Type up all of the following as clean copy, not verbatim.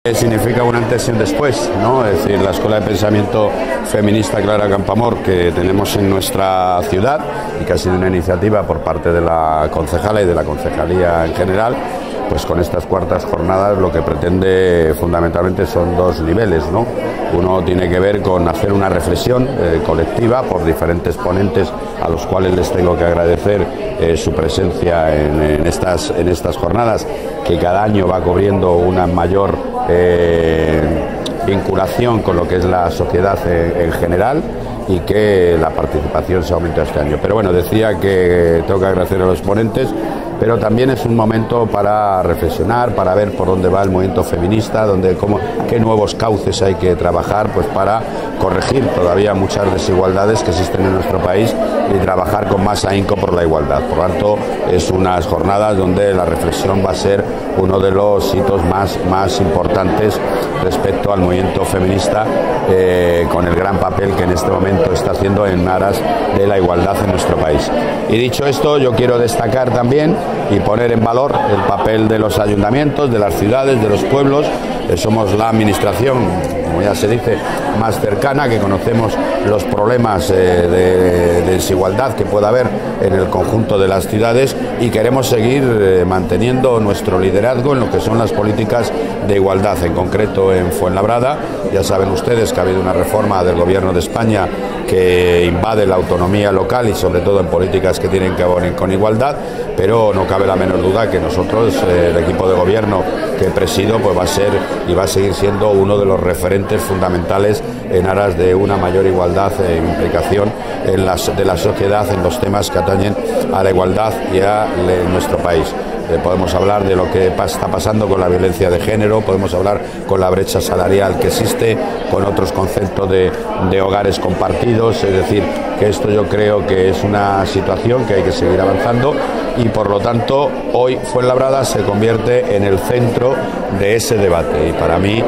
Significa un antes y un después, ¿no? Es decir, la escuela de pensamiento feminista Clara Campoamor que tenemos en nuestra ciudad y que ha sido una iniciativa por parte de la concejala y de la concejalía en general, pues con estas cuartas jornadas lo que pretende fundamentalmente son dos niveles, ¿no? Uno tiene que ver con hacer una reflexión colectiva por diferentes ponentes a los cuales les tengo que agradecer su presencia en estas jornadas, que cada año va cubriendo una mayor vinculación con lo que es la sociedad en general y que la participación se aumenta este año. Pero bueno, decía que tengo que agradecer a los ponentes, pero también es un momento para reflexionar, para ver por dónde va el movimiento feminista, qué nuevos cauces hay que trabajar pues para corregir todavía muchas desigualdades que existen en nuestro país y trabajar con más ahínco por la igualdad. Por lo tanto, es unas jornadas donde la reflexión va a ser uno de los hitos más importantes respecto al movimiento feminista, con el gran papel que en este momento está haciendo en aras de la igualdad en nuestro país. Y dicho esto, yo quiero destacar también y poner en valor el papel de los ayuntamientos, de las ciudades, de los pueblos. Somos la administración, como ya se dice, más cercana, que conocemos los problemas de desigualdad que pueda haber en el conjunto de las ciudades y queremos seguir manteniendo nuestro liderazgo en lo que son las políticas de igualdad, en concreto en Fuenlabrada. Ya saben ustedes que ha habido una reforma del Gobierno de España que invade la autonomía local y sobre todo en políticas que tienen que ver con igualdad, pero no cabe la menor duda que nosotros, el equipo de gobierno que presido, pues va a ser y va a seguir siendo uno de los referentes fundamentales en aras de una mayor igualdad e implicación de la sociedad en los temas que atañen a la igualdad y a nuestro país. Podemos hablar de lo que está pasando con la violencia de género, podemos hablar con la brecha salarial que existe, con otros conceptos de hogares compartidos, es decir, que esto yo creo que es una situación que hay que seguir avanzando y por lo tanto hoy Fuenlabrada se convierte en el centro de ese debate y para mí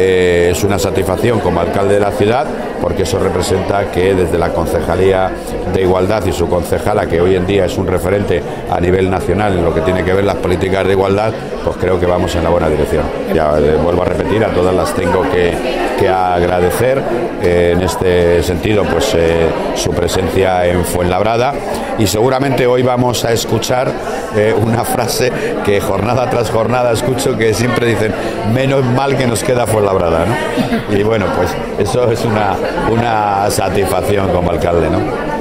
es una satisfacción como alcalde de la ciudad, porque eso representa que desde la Concejalía de Igualdad y su concejala, que hoy en día es un referente a nivel nacional en lo que tiene que ver las políticas de igualdad, pues creo que vamos en la buena dirección. Ya vuelvo a repetir, a todas las tengo que agradecer en este sentido pues su presencia en Fuenlabrada y seguramente hoy vamos a escuchar una frase que jornada tras jornada escucho, que siempre dicen menos mal que nos queda Fuenlabrada, ¿no? Y bueno, pues eso es una satisfacción como alcalde, ¿no?